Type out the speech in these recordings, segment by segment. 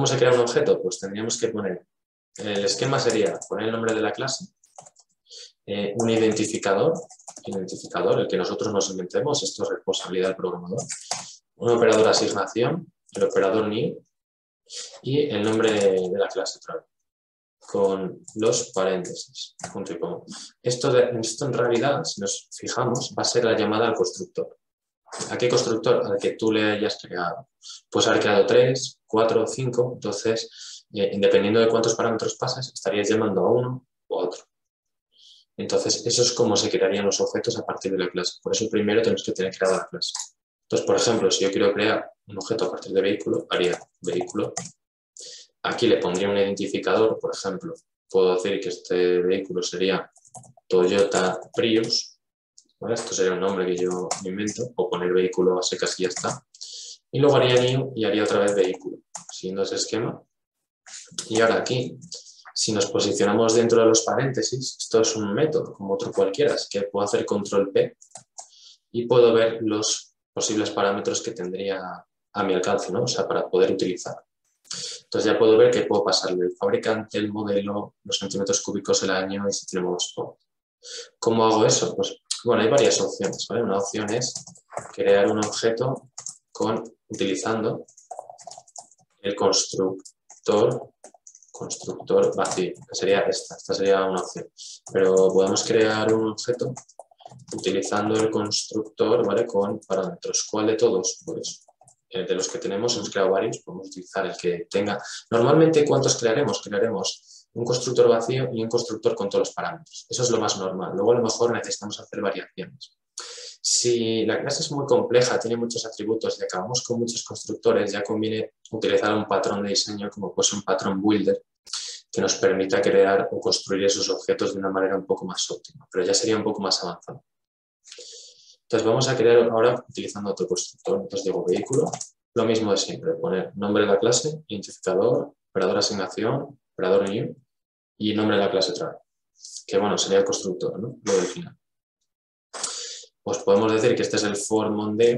¿Cómo se crea un objeto? Pues tendríamos que poner, el esquema sería poner el nombre de la clase, un identificador, el que nosotros nos inventemos, esto es responsabilidad del programador, un operador de asignación, el operador new y el nombre de la clase otra vez, con los paréntesis, punto y coma. Esto en realidad, si nos fijamos, va a ser la llamada al constructor. ¿A qué constructor? Al que tú le hayas creado. Puedes haber creado 3, 4, 5, entonces, dependiendo de cuántos parámetros pases, estarías llamando a uno o a otro. Entonces, eso es como se crearían los objetos a partir de la clase. Por eso primero tenemos que tener creada la clase. Entonces, por ejemplo, si yo quiero crear un objeto a partir de vehículo, haría vehículo. Aquí le pondría un identificador, por ejemplo, puedo decir que este vehículo sería Toyota Prius, ¿vale? Esto sería un nombre que yo me invento, o poner vehículo a secas y ya está. Y luego haría new y haría otra vez vehículo, siguiendo ese esquema. Y ahora aquí, si nos posicionamos dentro de los paréntesis, esto es un método como otro cualquiera, así que puedo hacer control P y puedo ver los posibles parámetros que tendría a mi alcance, ¿no? O sea, para poder utilizar. Entonces ya puedo ver que puedo pasarle el fabricante, el modelo, los centímetros cúbicos, el año y si tenemos spot. ¿Cómo hago eso? Pues bueno, hay varias opciones, ¿vale? Una opción es crear un objeto utilizando el constructor vacío, que sería esta sería una opción. Pero podemos crear un objeto utilizando el constructor, ¿vale? Con parámetros. ¿Cuál de todos? Pues de los que tenemos, hemos creado varios, podemos utilizar el que tenga. Normalmente, ¿cuántos crearemos? Crearemos un constructor vacío y un constructor con todos los parámetros. Eso es lo más normal. Luego a lo mejor necesitamos hacer variaciones. Si la clase es muy compleja, tiene muchos atributos y acabamos con muchos constructores, ya conviene utilizar un patrón de diseño como pues un patrón builder que nos permita crear o construir esos objetos de una manera un poco más óptima, pero ya sería un poco más avanzado. Entonces vamos a crear ahora utilizando otro constructor. Entonces digo vehículo, lo mismo de siempre, poner nombre de la clase, identificador, operador asignación, operador new y nombre de la clase otra vez, que bueno, sería el constructor, ¿no? Lo del final. Pues podemos decir que este es el for mondeo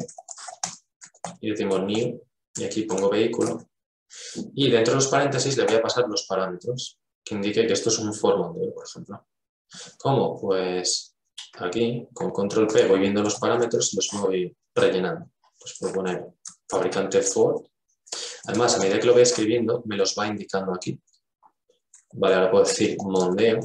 y decimos new y aquí pongo vehículo y dentro de los paréntesis le voy a pasar los parámetros que indique que esto es un for mondeo, por ejemplo. ¿Cómo? Pues aquí con control P voy viendo los parámetros y los voy rellenando. Pues puedo poner fabricante for. Además, a medida que lo voy escribiendo me los va indicando aquí. Vale, ahora puedo decir mondeo.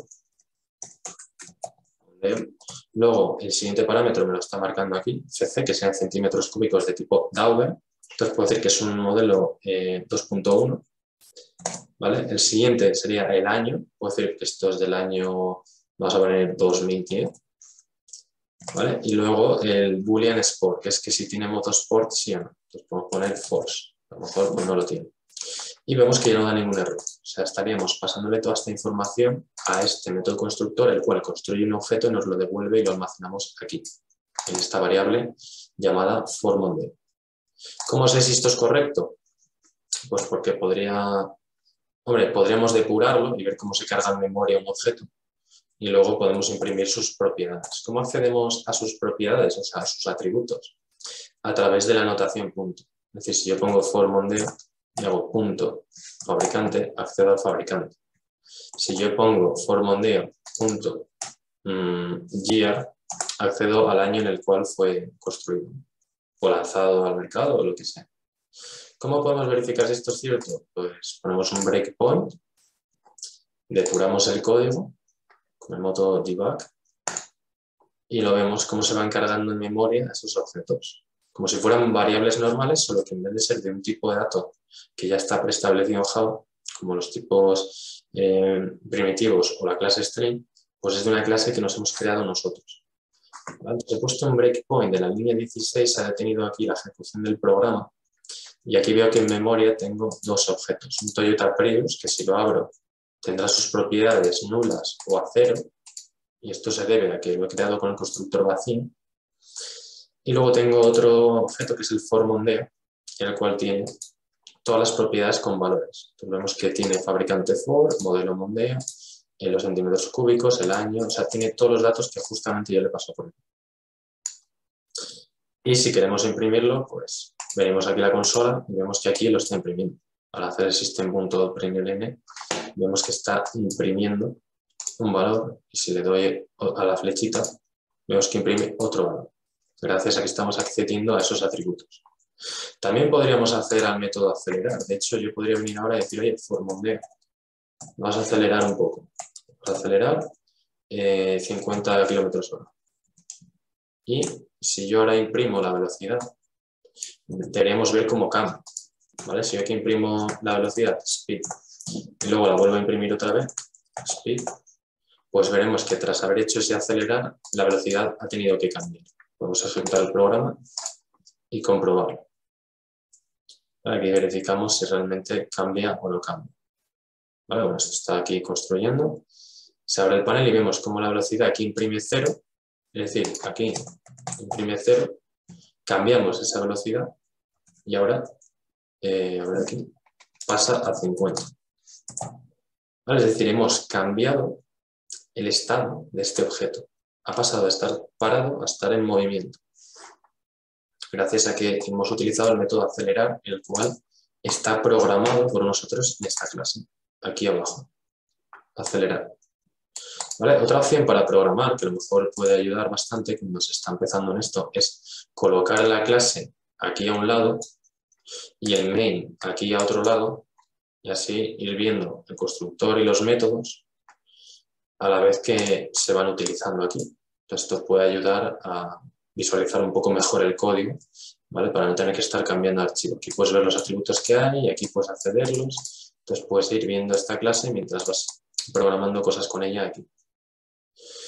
Luego, el siguiente parámetro me lo está marcando aquí, CC, que sean centímetros cúbicos de tipo Dauber. Entonces puedo decir que es un modelo 2.1. ¿Vale? El siguiente sería el año. Puedo decir que esto es del año, vamos a poner 2010. ¿Vale? Y luego el boolean sport, que es que si tiene modo sport, sí o no. Entonces podemos poner false. A lo mejor pues no lo tiene. Y vemos que ya no da ningún error. O sea, estaríamos pasándole toda esta información a este método constructor, el cual construye un objeto y nos lo devuelve y lo almacenamos aquí, en esta variable llamada forMondeo. ¿Cómo sé si esto es correcto? Pues porque podríamos depurarlo y ver cómo se carga en memoria un objeto. Y luego podemos imprimir sus propiedades. ¿Cómo accedemos a sus propiedades, o sea, a sus atributos? A través de la anotación punto. Es decir, si yo pongo forMondeo y hago punto fabricante, accedo al fabricante. Si yo pongo forMondeo punto year, accedo al año en el cual fue construido o lanzado al mercado o lo que sea. ¿Cómo podemos verificar si esto es cierto? Pues ponemos un breakpoint, depuramos el código con el método debug y lo vemos cómo se van cargando en memoria esos objetos. Como si fueran variables normales, solo que en vez de ser de un tipo de dato que ya está preestablecido en Java, como los tipos primitivos o la clase string, pues es de una clase que nos hemos creado nosotros. ¿Vale? Entonces he puesto un breakpoint de la línea 16, se ha detenido aquí la ejecución del programa y aquí veo que en memoria tengo dos objetos. Un Toyota Prius, que si lo abro tendrá sus propiedades nulas o a cero, y esto se debe a que lo he creado con el constructor vacío. Y luego tengo otro objeto que es el forMondeo, el cual tiene todas las propiedades con valores. Entonces vemos que tiene fabricante for, modelo mondeo, los centímetros cúbicos, el año, o sea, tiene todos los datos que justamente yo le paso por aquí. Y si queremos imprimirlo, pues venimos aquí a la consola y vemos que aquí lo está imprimiendo. al hacer el system.println, vemos que está imprimiendo un valor y si le doy a la flechita, vemos que imprime otro valor, gracias a que estamos accediendo a esos atributos. También podríamos hacer al método acelerar. De hecho, yo podría venir ahora y decir, oye, formondeo, vamos a acelerar un poco. Vamos a acelerar 50 km/h. Y si yo ahora imprimo la velocidad, deberíamos ver cómo cambia. ¿Vale? Si yo aquí imprimo la velocidad, speed, y luego la vuelvo a imprimir otra vez, speed, pues veremos que tras haber hecho ese acelerar, la velocidad ha tenido que cambiar. Vamos a ejecutar el programa y comprobarlo. Aquí verificamos si realmente cambia o no cambia. ¿Vale? Bueno, esto está aquí construyendo. Se abre el panel y vemos cómo la velocidad aquí imprime 0, es decir, aquí imprime 0, cambiamos esa velocidad y ahora, a ver aquí, pasa a 50. ¿Vale? Es decir, hemos cambiado el estado de este objeto. Ha pasado de estar parado a estar en movimiento. Gracias a que hemos utilizado el método acelerar, el cual está programado por nosotros en esta clase, aquí abajo. Acelerar. ¿Vale? Otra opción para programar, que a lo mejor puede ayudar bastante cuando se está empezando en esto, es colocar la clase aquí a un lado y el main aquí a otro lado, y así ir viendo el constructor y los métodos a la vez que se van utilizando aquí. Esto puede ayudar a visualizar un poco mejor el código, ¿vale? Para no tener que estar cambiando archivo. Aquí puedes ver los atributos que hay y aquí puedes accederlos. Entonces puedes ir viendo esta clase mientras vas programando cosas con ella aquí.